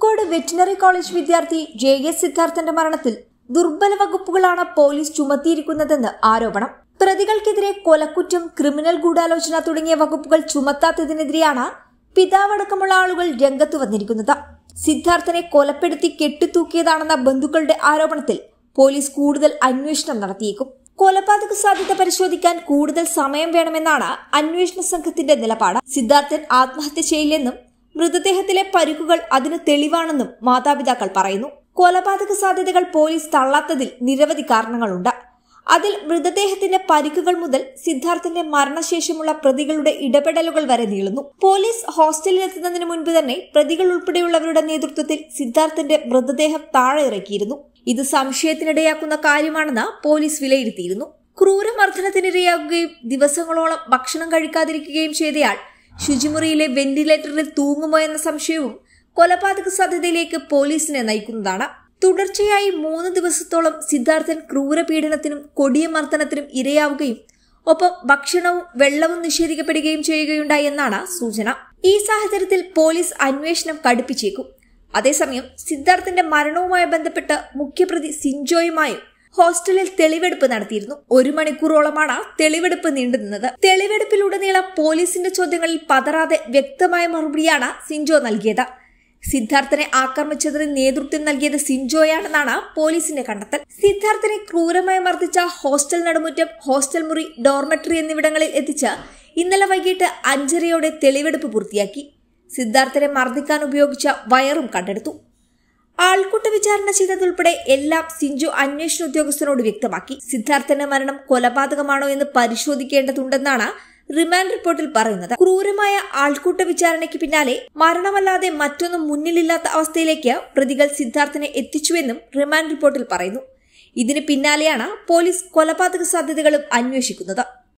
Pookode veterinary college വിദ്യാർത്ഥി JS സിദ്ധാർത്ഥന്റെ മരണത്തിൽ ദുർബല വകുപ്പുകളാണ് പോലീസ് ചുമത്തിയിരിക്കുന്നതെന്ന് ആരോപണം. പ്രതികൾക്കെതിരെ കൊലക്കുറ്റം, ക്രിമിനൽ ഗൂഢാലോചന തുടങ്ങിയ വകുപ്പുകൾ ചുമത്താത്തതിനെതിരെയാണ് പിതാവടക്കമുള്ള ആളുകൾ രംഗത്തു വന്നിരിക്കുന്നത്. സിദ്ധാർത്ഥനെ കൊലപ്പെടുത്തി കെട്ടിത്തൂക്കിയതാണെന്ന ബന്ധുക്കളുടെ ആരോപണത്തിൽ പോലീസ് കൂടുതൽ അന്വേഷണം നടത്തിയേക്കും. കൊലപാതക സാധ്യത പരിശോധിക്കാൻ കൂടുതൽ സമയം വേണമെന്നാണ് അന്വേഷണ സംഘത്തിന്റെ നിലപാട്. സിദ്ധാർത്ഥൻ ആത്മഹത്യ ചെയ്യില്ലെന്നും മൃതദേഹത്തിലെ പരിക്കുകൾ അതിന് തെളിവാണെന്നും മാതാപിതാക്കൾ പറയുന്നു. കൊലപാതക സാധ്യതകൾ പോലീസ് തള്ളാത്തതിൽ നിരവധി കാരണങ്ങളുണ്ട്. അതിൽ മൃതദേഹത്തിന്റെ പരിക്കുകൾ മുതൽ സിദ്ധാർത്ഥന്റെ മരണശേഷമുള്ള പ്രതികളുടെ ഇടപെടലുകൾ വരെ നീളുന്നു. പോലീസ് ഹോസ്റ്റലിലെത്തുന്നതിന് മുൻപ് തന്നെ പ്രതികൾ ഉൾപ്പെടെയുള്ളവരുടെ നേതൃത്വത്തിൽ സിദ്ധാർത്ഥന്റെ മൃതദേഹം താഴെ ഇറക്കിയിരുന്നു. ഇത് സംശയത്തിനിടയാക്കുന്ന കാര്യമാണെന്ന് പോലീസ് വിലയിരുത്തിയിരുന്നു. ക്രൂരമർദ്ദനത്തിനിരയാകുകയും ദിവസങ്ങളോളം ഭക്ഷണം കഴിക്കാതിരിക്കുകയും ചെയ്തയാൾ ശുചിമുറിയിലെ വെന്റിലേറ്ററിൽ തൂങ്ങുമോ എന്ന സംശയവും കൊലപാതക സാധ്യതയിലേക്ക് പോലീസിനെ നയിക്കുന്നതാണ്. തുടർച്ചയായി 3 ദിവസത്തോളം സിദ്ധാർത്ഥൻ ക്രൂരപീഡനത്തിനും കൊടിയ മർദ്ദനത്തിനും ഇരയാവുകയും ഒപ്പം ഭക്ഷണവും വെള്ളവും നിഷേധിക്കപ്പെടുകയും ചെയ്യുകയുണ്ടായി എന്നാണ് സൂചന. ഈ സാഹചര്യത്തിൽ പോലീസ് അന്വേഷണം കടുപ്പിച്ചേക്കും. അതേസമയം സിദ്ധാർത്ഥന്റെ മരണവുമായി ബന്ധപ്പെട്ട് മുഖ്യപ്രതി സിൻജോയുമായും ഹോസ്റ്റലിൽ തെളിവെടുപ്പ് നടത്തിയിരുന്നു. 1 മണിക്കൂറോളമാണ് തെളിവെടുപ്പ് നീണ്ടുനിന്നത്. തെളിവെടുപ്പിലുടനീളം പോലീസിന്റെ ചോദ്യങ്ങളിൽ പതറാതെ വ്യക്തമായ മറുപടിയാണ് സിൻജോ നൽകിയത്. സിദ്ധാർത്ഥനെ ആക്രമിച്ചതിന് നേതൃത്വം നൽകിയത് സിൻജോയാണെന്നാണ് പോലീസിന്റെ കണ്ടെത്തൽ. സിദ്ധാർത്ഥനെ ക്രൂരമായി മർദ്ദിച്ച ഹോസ്റ്റൽ നടുമുറ്റം, ഹോസ്റ്റൽ മുറി, ഡോർമെട്രി എന്നിവിടങ്ങളിൽ എത്തിച്ച് ഇന്നലെ വൈകിട്ട് 5:30 തെളിവെടുപ്പ് പൂർത്തിയാക്കി. സിദ്ധാർത്ഥനെ മർദ്ദിക്കാൻ ഉപയോഗിച്ച വയറും കണ്ടെടുത്തു. ആൾക്കൂട്ട വിചാരണ ചെയ്തതുൾപ്പെടെ എല്ലാം സിൻജോ അന്വേഷണ ഉദ്യോഗസ്ഥരോട് വ്യക്തമാക്കി. സിദ്ധാർത്ഥന്റെ മരണം കൊലപാതകമാണോ എന്ന് പരിശോധിക്കേണ്ടതുണ്ടെന്നാണ് റിമാൻഡ് റിപ്പോർട്ടിൽ പറയുന്നത്. ക്രൂരമായ ആൾക്കൂട്ട വിചാരണയ്ക്ക് പിന്നാലെ മരണമല്ലാതെ മറ്റൊന്നും മുന്നിലില്ലാത്ത അവസ്ഥയിലേക്ക് പ്രതികൾ സിദ്ധാർത്ഥനെ എത്തിച്ചുവെന്നും റിമാൻഡ് റിപ്പോർട്ടിൽ പറയുന്നു. ഇതിന് പിന്നാലെയാണ് പോലീസ് കൊലപാതക സാധ്യതകളും അന്വേഷിക്കുന്നത്.